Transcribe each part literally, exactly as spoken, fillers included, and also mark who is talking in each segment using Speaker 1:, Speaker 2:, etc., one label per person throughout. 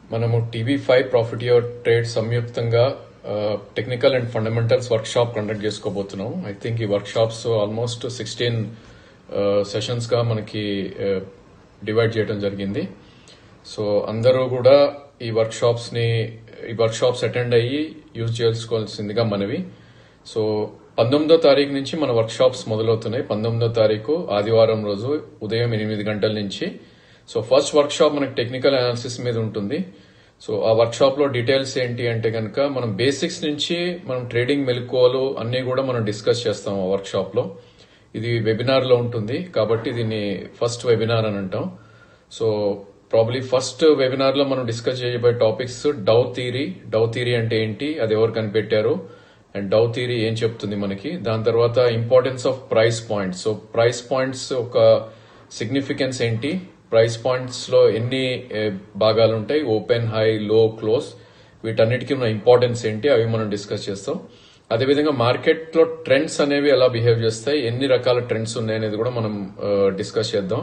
Speaker 1: మనము TV five profit your trade సంయుక్తంగా technical and fundamentals workshop conduct చేసుకోబోతున్నాం. I think ఈ workshops almost sixteen sessions గా మనకి డివైడ్ చేయడం జరిగింది. సో అందరూ కూడా ఈ వర్క్ షాప్స్ ని ఈ వర్క్ షాప్స్ అటెండ్ అయ్యి యూజ్ చేసుకోవాల్సిందిగా మనవి. సో పంతొమ్మిదో తారీఖు నుంచి మన వర్క్ షాప్స్ మొదలవుతున్నాయి. పంతొమ్మిదో తారీఖు ఆదివారం రోజు ఉదయం ఎనిమిది గంటల నుంచి. సో ఫస్ట్ వర్క్ షాప్ మనకి టెక్నికల్ అనాలిసిస్ మీద ఉంటుంది. సో ఆ వర్క్ షాప్ లో డీటెయిల్స్ ఏంటి అంటే కనుక మనం బేసిక్స్ నుంచి మనం ట్రేడింగ్ మెలకువలు అన్ని కూడా మనం డిస్కస్ చేస్తాం ఆ వర్క్ షాప్ లో. ఇది వెబినార్ లో ఉంటుంది కాబట్టి దీన్ని ఫస్ట్ వెబినార్ అని అంటాం. సో ప్రాబ్లీ ఫస్ట్ వెబినార్ లో మనం డిస్కస్ చేయబోయే topics Dow theory. Dow theory అంటే ఏంటి, అది ఎవరు కనిపెట్టారు, అండ్ డౌ థియరీ ఏం చెప్తుంది మనకి. దాని తర్వాత importance of price points. So price points ఒక సిగ్నిఫికెన్స్ ఏంటి, ప్రైస్ పాయింట్స్ లో ఎన్ని భాగాలు ఉంటాయి, ఓపెన్, హై, లో, క్లోజ్, వీటన్నిటికీ ఉన్న ఇంపార్టెన్స్ ఏంటి, అవి మనం డిస్కస్ చేస్తాం. అదేవిధంగా మార్కెట్ లో ట్రెండ్స్ అనేవి ఎలా బిహేవ్ చేస్తాయి, ఎన్ని రకాల ట్రెండ్స్ ఉన్నాయి అనేది కూడా మనం డిస్కస్ చేద్దాం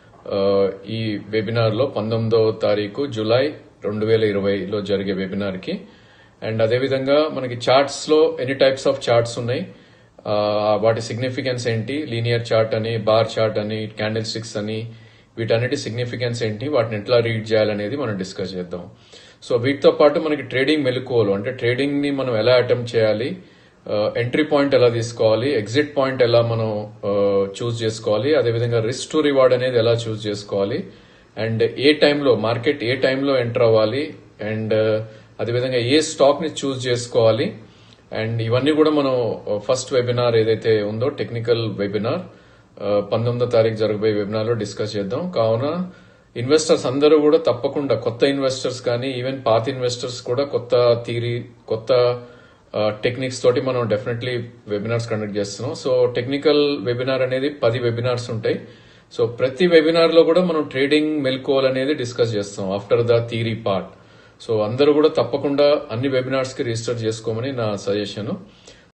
Speaker 1: ఈ వెబినార్ లో పంతొమ్మిదో తారీఖు జూలై రెండు వేల ఇరవైలో జరిగే వెబినార్ కి. అండ్ అదేవిధంగా మనకి చార్ట్స్ లో ఎన్ని టైప్స్ ఆఫ్ చార్ట్స్ ఉన్నాయి, వాటి సిగ్నిఫికెన్స్ ఏంటి, లీనియర్ చార్ట్ అని, బార్ చార్ట్ అని, క్యాండిల్ స్టిక్స్ అని, వీటన్నిటి సిగ్నిఫికెన్స్ ఏంటి, వాటిని ఎట్లా రీడ్ చేయాలనేది మనం డిస్కస్ చేద్దాం. సో వీటితో పాటు మనకి ట్రేడింగ్ మెలకువలు, అంటే ట్రేడింగ్ ని మనం ఎలా అటెంప్ట్ చేయాలి, ఎంట్రీ పాయింట్ ఎలా తీసుకోవాలి, ఎగ్జిట్ పాయింట్ ఎలా మనం చూస్ చేసుకోవాలి, అదేవిధంగా రిస్క్ టు రివార్డ్ అనేది ఎలా చూస్ చేసుకోవాలి, అండ్ ఏ టైంలో మార్కెట్ ఏ టైంలో ఎంటర్ అవ్వాలి, అండ్ అదేవిధంగా ఏ స్టాక్ ని చూస్ చేసుకోవాలి. అండ్ ఇవన్నీ కూడా మనం ఫస్ట్ వెబినార్ ఏదైతే ఉందో టెక్నికల్ వెబినార్ పంతొమ్మిదో తారీఖు జరగబోయే వెబినార్ లో డిస్కస్ చేద్దాం. కావున ఇన్వెస్టర్స్ అందరూ కూడా తప్పకుండా, కొత్త ఇన్వెస్టర్స్ కానీ ఈవెన్ పాత ఇన్వెస్టర్స్ కూడా కొత్త థియరీ, కొత్త టెక్నిక్స్ తోటి మనం డెఫినెట్లీ వెబినార్స్ కండక్ట్ చేస్తున్నాం. సో టెక్నికల్ వెబినార్ అనేది పది వెబినార్స్ ఉంటాయి. సో ప్రతి వెబినార్ లో కూడా మనం ట్రేడింగ్ మెలకువలు అనేది డిస్కస్ చేస్తాం after the theory part. So అందరూ కూడా తప్పకుండా అన్ని వెబినార్స్ కి రిజిస్టర్ చేసుకోమని నా సజెషన్.